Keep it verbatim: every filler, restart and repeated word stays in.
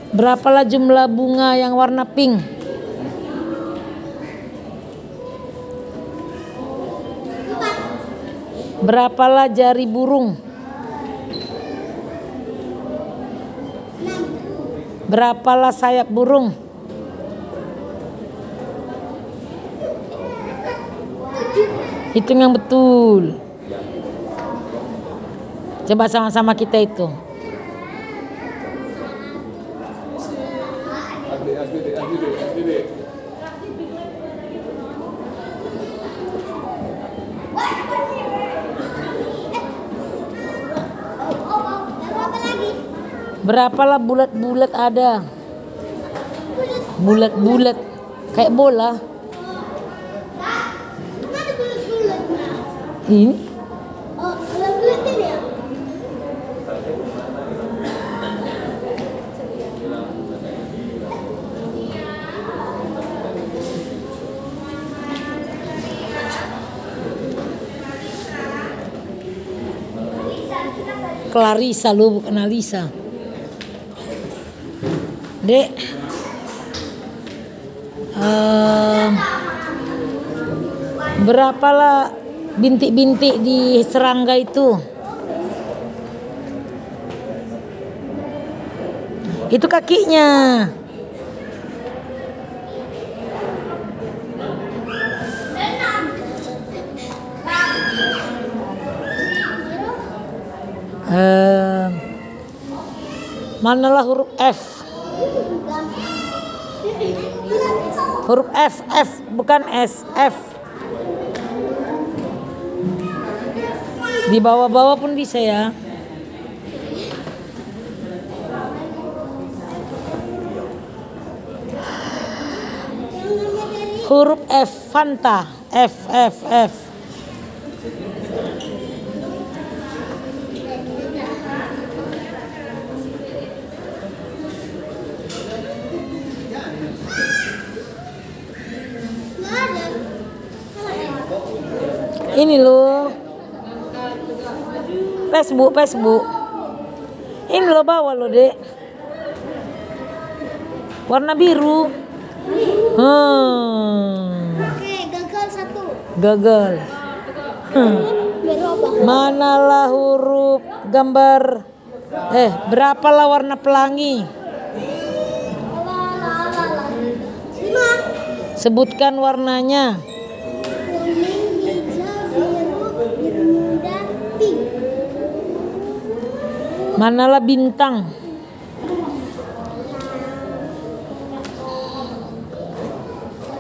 Berapalah jumlah bunga yang warna pink? Berapalah jari burung? Berapalah sayap burung? Hitung yang betul. Coba sama-sama kita hitung. Berapalah bulat-bulat ada? Bulat-bulat kayak bola. Ini? Oh, bulat-bulat ini ya? Clarissa lu, bukan Alisa. Dek, um, berapalah bintik-bintik di serangga itu? Itu kakinya. Um, manalah huruf F? Huruf F, F bukan S, F. Di bawah-bawah pun bisa ya. Huruf F, Fanta, F, F, F. Ini loh, Facebook, Facebook. Ini loh bawah loh dek, warna biru. Hmm. Oke, gagal satu. Gagal. Hmm. Manalah huruf gambar? Eh, berapalah warna pelangi? Lima. Sebutkan warnanya. Manalah bintang?